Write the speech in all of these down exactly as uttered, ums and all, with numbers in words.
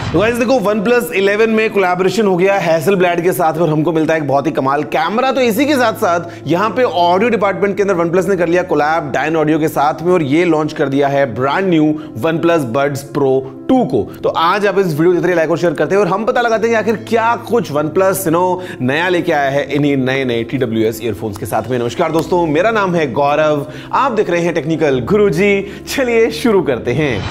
तो गाइस देखो OnePlus eleven में कोलैबोरेशन हो गया हैसेलब्लैड के साथ और हमको मिलता है एक बहुत ही कमाल कैमरा। तो इसी के साथ साथ यहाँ पे ऑडियो डिपार्टमेंट के अंदर वन प्लस ने कर लिया कोलैब डायन ऑडियो के साथ में और ये लॉन्च कर दिया है brand new OnePlus Buds Pro two को। तो आज आप इस वीडियो के लाइक और शेयर करते हैं और हम पता लगाते हैं कि आखिर क्या कुछ वन प्लस यू नो नया लेके आया है इन्हीं नए नए टी डब्ल्यू एस ईयरफोन्स के साथ में। नमस्कार दोस्तों, मेरा नाम है गौरव, आप देख रहे हैं टेक्निकल गुरुजी। चलिए शुरू करते हैं।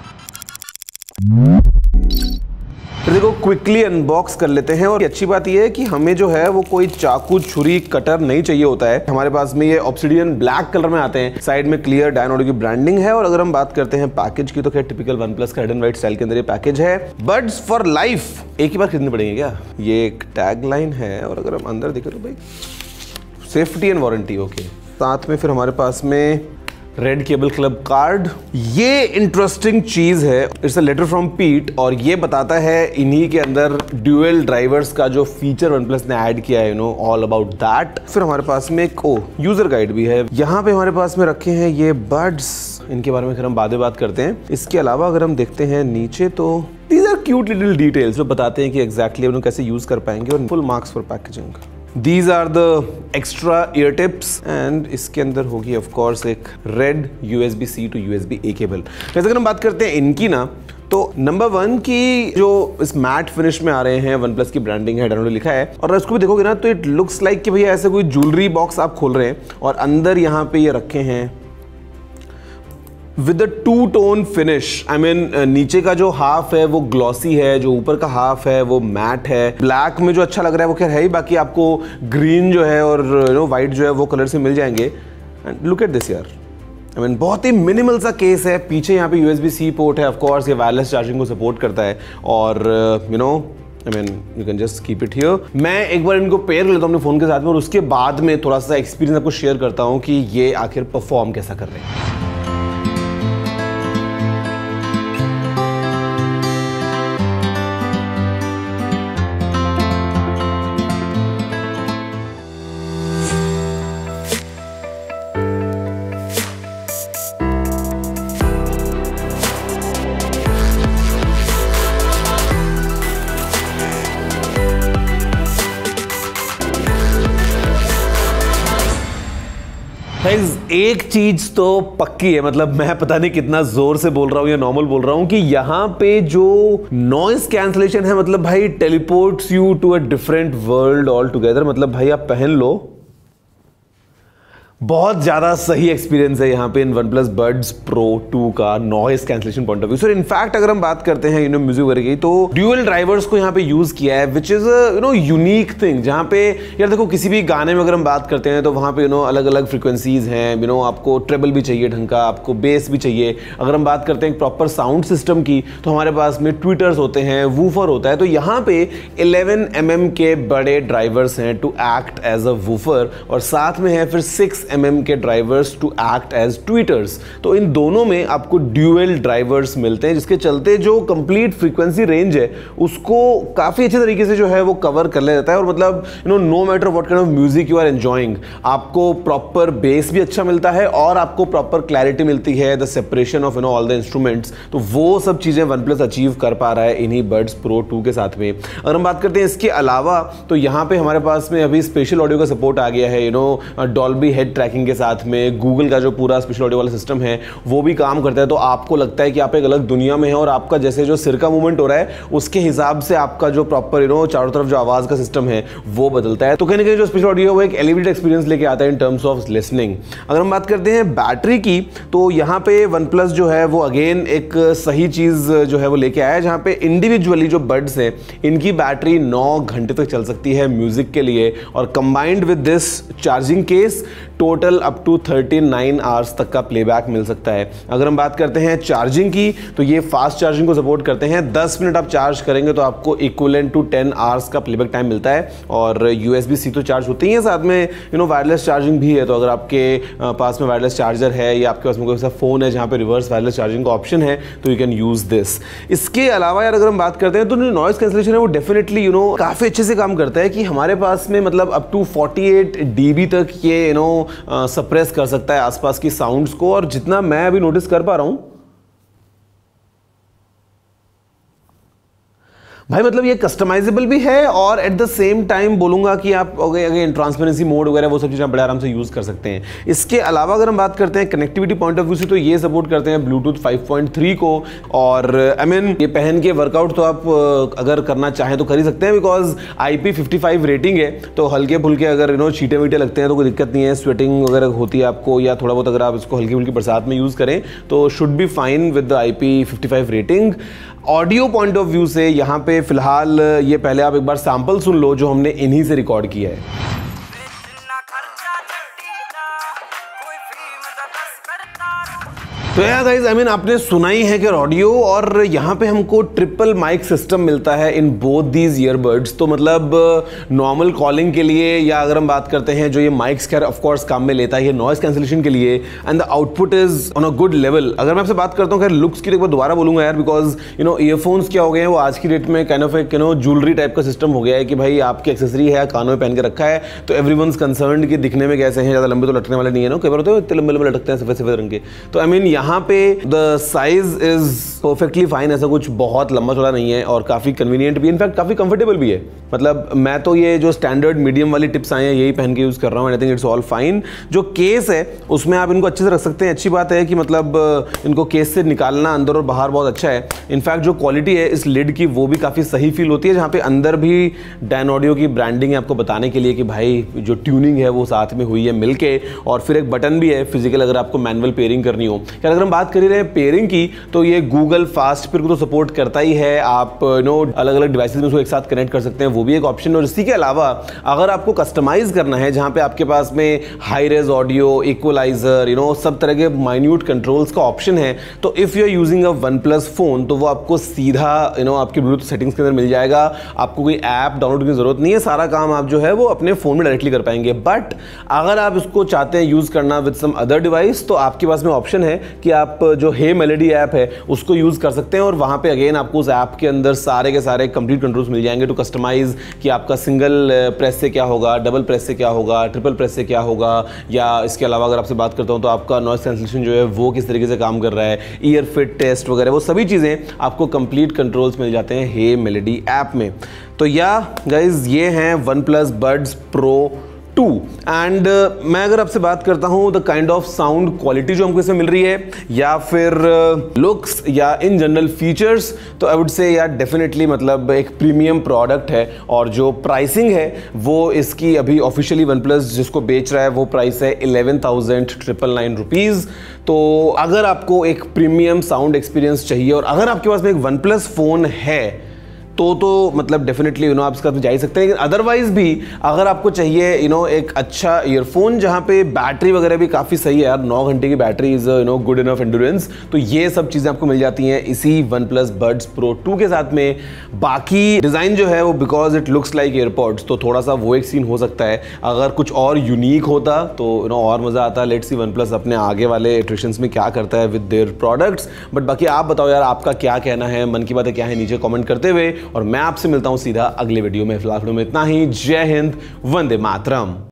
तो देखो क्विकली अनबॉक्स कर लेते हैं और अच्छी बात यह है कि हमें जो है वो कोई चाकू छुरी कटर नहीं चाहिए होता है। हमारे पास में ये ऑब्सिडियन ब्लैक कलर में आते हैं, साइड में क्लियर डायन ऑडियो की ब्रांडिंग है। और अगर हम बात करते हैं पैकेज की तो क्या टिपिकल वन प्लस का रेड एंड व्हाइट स्टाइल के अंदर ये पैकेज है। बड्स फॉर लाइफ एक ही बार खरीदने पड़ेंगे क्या, ये एक टैग लाइन है। और अगर हम अंदर देखें तो भाई सेफ्टी एंड वारंटी ओके। साथ में फिर हमारे पास में रेड केबल क्लब कार्ड। ये इंटरेस्टिंग चीज है, इट्स अ लेटर फ्रॉम पीट और ये बताता है इन्हीं के अंदर ड्यूअल ड्राइवर्स का जो फीचर वन प्लस ने ऐड किया है, you know all about that. फिर हमारे पास में एक ओ यूजर गाइड भी है। यहाँ पे हमारे पास में रखे हैं ये बड्स, इनके बारे में फिर हम बाद में बात करते हैं। इसके अलावा अगर हम देखते हैं नीचे तो these are cute little details जो बताते हैं कि एग्जैक्टली उन्हें कैसे यूज कर पाएंगे और full marks for packaging. These are the extra ear tips and इसके अंदर होगी of course एक red U S B C to U S B A cable. वैसे अगर हम बात करते हैं इनकी ना तो नंबर वन की जो इस मैट फिनिश में आ रहे हैं वन प्लस की ब्रांडिंग है, डायन लिखा है। और उसको भी देखोगे ना तो इट लुक्स लाइक कि भैया ऐसे कोई ज्वेलरी बॉक्स आप खोल रहे हैं और अंदर यहाँ पे ये रखे हैं with two tone finish. I mean नीचे का जो हाफ है वो ग्लॉसी है, जो ऊपर का हाफ है वो मैट है। ब्लैक में जो अच्छा लग रहा है वो खैर है ही, बाकी आपको ग्रीन जो है और यू नो वाइट जो है वो कलर से मिल जाएंगे। एंड लुक एट दिस यार, आई मीन बहुत ही मिनिमल सा केस है। पीछे यहाँ पे U S B C port है, ऑफ कोर्स ये वायरलेस चार्जिंग को सपोर्ट करता है। और you know I mean you can just keep it here. मैं एक बार इनको पेयर कर लेता हूँ अपने फोन के साथ में और उसके बाद में थोड़ा सा एक्सपीरियंस आपको शेयर करता हूँ कि ये आखिर परफॉर्म कैसा कर रहे हैं। एक चीज तो पक्की है, मतलब मैं पता नहीं कितना जोर से बोल रहा हूं या नॉर्मल बोल रहा हूं कि यहां पे जो नॉइस कैंसलेशन है मतलब भाई teleports you to a different world all together. मतलब भाई आप पहन लो, बहुत ज्यादा सही एक्सपीरियंस है यहाँ पे इन OnePlus Buds Pro two का noise cancellation point of view. Sir in fact अगर हम बात करते हैं यू नो म्यूजिक वगैरह की तो ड्यूअल ड्राइवर्स को यहाँ पे यूज किया है which is you know unique thing. जहाँ पे यार देखो किसी भी गाने में अगर हम बात करते हैं तो वहाँ पे यू नो अलग अलग फ्रिक्वेंसीज हैं, यू नो आपको ट्रेबल भी चाहिए ढंग का, आपको बेस भी चाहिए। अगर हम बात करते हैं प्रॉपर साउंड सिस्टम की तो हमारे पास में ट्विटर्स होते हैं, वूफर होता है। तो यहाँ पे इलेवन एम एम के बड़े ड्राइवर्स हैं to act as a woofer और साथ में है फिर सिक्स एम एम के drivers to act as tweeters. तो इन दोनों में आपको ड्यूअल ड्राइवर्स मिलते हैं जिसके चलते जो कंप्लीट फ्रीक्वेंसी रेंज है उसको काफी अच्छे तरीके से जो है वो कवर कर ले जाता है। और मतलब you know no matter what kind of music you are enjoying, आपको प्रॉपर बेस भी अच्छा मिलता है और आपको प्रॉपर क्लैरिटी मिलती है, the separation of you know all the instruments. तो वो सब चीजें वन प्लस अचीव कर पा रहा है इन्हीं बड्स प्रो टू के साथ में। अगर हम बात करते हैं इसके अलावा तो यहाँ पे हमारे पास में अभी स्पेशल ऑडियो का सपोर्ट आ गया है, you know Dolby head tracking के साथ में। गूगल का जो पूरा स्पेशल ऑडियो वाला सिस्टम है वो भी काम करता है। तो आपको लगता है कि आप एक अलग दुनिया में हैं और आपका जैसे जो सिर का मूवमेंट हो रहा है उसके हिसाब से आपका जो प्रॉपर यू नो चारों तरफ जो आवाज का सिस्टम है वो बदलता है। तो कहीं ना कहीं जो स्पेशल ऑडियो है वो एक एलिवेटेड एक्सपीरियंस लेके आता है इन टर्म्स ऑफ लिसनिंग। अगर हम बात करते हैं बैटरी की तो यहाँ पे वन प्लस जो है वो अगेन एक सही चीज जो है वो लेके आया है, जहाँ पे इंडिविजुअली जो बड्स है इनकी बैटरी नौ घंटे तक चल सकती है म्यूजिक के लिए। और combined with this charging case total up to thirty nine hours तक का प्लेबैक मिल सकता है। अगर हम बात करते हैं चार्जिंग की तो ये फास्ट चार्जिंग को सपोर्ट करते हैं। दस मिनट आप चार्ज करेंगे तो आपको इक्विवेलेंट टू टेन आवर्स का प्लेबैक टाइम मिलता है। और यूएसबी सी तो चार्ज होती है, साथ में यू नो वायरलेस चार्जिंग भी है। तो अगर आपके पास में वायरलेस चार्जर है या आपके पास में कोई ऐसा फोन है जहाँ पे रिवर्स वायरलेस चार्जिंग का ऑप्शन है तो यू कैन यूज दिस। इसके अलावा यार अगर हम बात करते हैं तो नॉइस कैंसलेशन है वो डेफिनेटली यू नो काफी अच्छे से काम करता है कि हमारे पास में मतलब up to forty eight dB तक ये यू नो सप्रेस कर सकता है आसपास की साउंड्स को। और जितना मैं अभी नोटिस कर पा रहा हूं भाई मतलब ये कस्टमाइजेबल भी है और एट द सेम टाइम बोलूंगा कि आप अगेन ट्रांसपेरेंसी मोड वगैरह वो सब चीज़ें बड़े आराम से यूज कर सकते हैं। इसके अलावा अगर हम बात करते हैं कनेक्टिविटी पॉइंट ऑफ व्यू से, तो ये सपोर्ट करते हैं ब्लूटूथ फाइव पॉइंट थ्री को, और आई मीन ये पहन के वर्कआउट तो आप अगर करना चाहें तो कर ही सकते हैं, because I P fifty five rating है, तो हल्के फुल्के अगर यू नो छीटे वीटे लगते हैं तो कोई दिक्कत नहीं है, स्वेटिंग वगैरह होती है आपको या थोड़ा बहुत अगर आप इसको हल्की फुल्की बरसात में यूज करें तो should be fine with the I P fifty five rating. Audio point of view से यहाँ पे फिलहाल ये पहले आप एक बार सैंपल सुन लो जो हमने इन्हीं से रिकॉर्ड किया है। तो यार गाइस आई मीन आपने सुना ही है कि ऑडियो, और यहाँ पे हमको ट्रिपल माइक सिस्टम मिलता है इन बोथ दीज ईयरबड्स। तो मतलब नॉर्मल कॉलिंग के लिए या अगर हम बात करते हैं जो ये माइक्स खैर ऑफ कोर्स काम में लेता है ये नॉइस कैंसिलेशन के लिए, and the output is on a good level. अगर मैं आपसे बात करता हूँ खैर लुक्स की, तो एक बार दोबारा बोलूंगा यार, बिकॉज यू नो ईयरफोन्स क्या हो गए हैं वो आज की डेट में काइंड ऑफ एक यू नो ज्वेलरी टाइप का सिस्टम हो गया है कि भाई आपकी एक्सेसरी है, कानों में पहन के रखा है तो एवरीवनस कंसर्न्ड कि दिखने में कैसे हैं, ज़्यादा लंबे तो लटकने वाले नहीं है ना, कई बार होते हैं इतने लंबे लंबे लटकते हैं सफेद सफेद रंग के। तो आई मीन यहाँ पे the size is perfectly fine, ऐसा कुछ बहुत लंबा चौड़ा नहीं है और काफी कन्वीनियंट भी, इनफैक्ट काफी कंफर्टेबल भी है। मतलब मैं तो ये जो स्टैंडर्ड मीडियम वाली टिप्स आए हैं यही पहन के यूज कर रहा हूँ, I think it's all fine. जो केस है उसमें आप इनको अच्छे से रख सकते हैं, अच्छी बात है कि मतलब इनको केस से निकालना अंदर और बाहर बहुत अच्छा है। इनफैक्ट जो क्वालिटी है इस लिड की वो भी काफी सही फील होती है, जहाँ पे अंदर भी डैन ऑडियो की ब्रांडिंग है आपको बताने के लिए कि भाई जो ट्यूनिंग है वो साथ में हुई है मिलके, और फिर एक बटन भी है फिजिकल अगर आपको मैनुअल पेयरिंग करनी हो। अगर हम बात कर रहे हैं पेयरिंग की तो ये गूगल फास्ट पेयर को तो सपोर्ट करता ही है, आप यू नो अलग अलग डिवाइसेस में उसको एक साथ कनेक्ट कर सकते हैं, वो भी एक ऑप्शन। और इसी के अलावा अगर आपको कस्टमाइज करना है जहां पे आपके पास में high res audio, equaliser, you know सब तरह के माइन्यूट कंट्रोल्स का ऑप्शन है, तो if you are using a OnePlus phone तो वो आपको सीधा यू नो आपके ब्लूटूथ सेटिंग्स के अंदर मिल जाएगा, आपको कोई ऐप डाउनलोड की जरूरत नहीं है, सारा काम आप जो है वो अपने फोन में डायरेक्टली कर पाएंगे। बट अगर आप इसको चाहते हैं यूज करना विद सम अदर डिवाइस तो आपके पास में ऑप्शन है कि आप जो हे मेलोडी ऐप है उसको यूज कर सकते हैं, और वहां पे अगेन आपको उस ऐप के अंदर सारे के सारे कंप्लीट कंट्रोल्स मिल जाएंगे टू कस्टमाइज कि आपका सिंगल प्रेस से क्या होगा, डबल प्रेस से क्या होगा, ट्रिपल प्रेस से क्या होगा, या इसके अलावा अगर आपसे बात करता हूं तो आपका नॉइस कैंसिलेशन जो है वो किस तरीके से काम कर रहा है, ईयर फिट टेस्ट वगैरह वो सभी चीज़ें आपको कंप्लीट कंट्रोल्स मिल जाते हैं हे मेलोडी ऐप में। तो या गाइज ये हैं OnePlus Buds Pro two, and uh, मैं अगर आपसे बात करता हूं the kind of sound quality जो हमको इसमें मिल रही है या फिर लुक्स uh, या इन जनरल फीचर्स, तो आई वुड से यार डेफिनेटली मतलब एक प्रीमियम प्रोडक्ट है। और जो प्राइसिंग है वो इसकी अभी ऑफिशियली वन प्लस जिसको बेच रहा है वो प्राइस है eleven thousand triple nine rupees. तो अगर आपको एक प्रीमियम साउंड एक्सपीरियंस चाहिए और अगर आपके पास में एक वन प्लस फ़ोन है तो तो मतलब डेफिनेटली यू नो आप इसका तो जा ही सकते हैं, लेकिन अदरवाइज भी अगर आपको चाहिए यू नो एक अच्छा ईयरफोन जहां पे बैटरी वगैरह भी काफ़ी सही है यार, नौ घंटे की battery is you know good enough endurance, तो ये सब चीज़ें आपको मिल जाती हैं इसी OnePlus Buds Pro two के साथ में। बाकी डिज़ाइन जो है वो because it looks like AirPods तो थोड़ा सा वो एक सीन हो सकता है, अगर कुछ और यूनिक होता तो यू नो और मज़ा आता। लेट्स सी वन प्लस अपने आगे वाले इटरेशंस में क्या करता है विद देयर प्रोडक्ट्स। बट बाकी आप बताओ यार आपका क्या कहना है, मन की बातें क्या है नीचे कमेंट करते हुए, और मैं आपसे मिलता हूं सीधा अगले वीडियो में। फिलहाल में इतना ही। जय हिंद, वंदे मातरम।